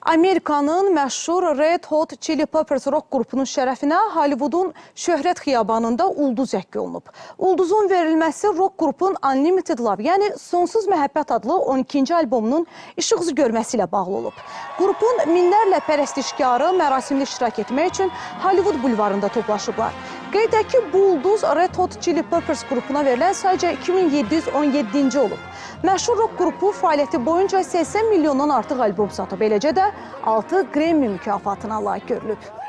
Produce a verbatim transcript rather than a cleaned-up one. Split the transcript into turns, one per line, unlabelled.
Amerikanın məşhur Red Hot Chili Peppers rock qrupunun şərəfinə Hollywoodun şöhrət xiyabanında ulduz əhk olunub. Ulduzun verilməsi rock qrupun Unlimited Love, yəni Sonsuz Məhəbbət adlı on ikinci albomunun işıq üzü görməsi ilə bağlı olub. Qrupun minlərlə pərəstişkarı mərasimdə iştirak etmək üçün Hollywood bulvarında toplaşıblar. Qeyd edək ki, bu ulduz Red Hot Chili Peppers qrupuna verilən sadəcə iki min yeddi yüz on yeddinci olub. Məşhur rock qrupu fəaliyyəti boyunca səksən milyondan artıq albom satıb, eləcə də altı Grammy mükafatına layiq görülüb.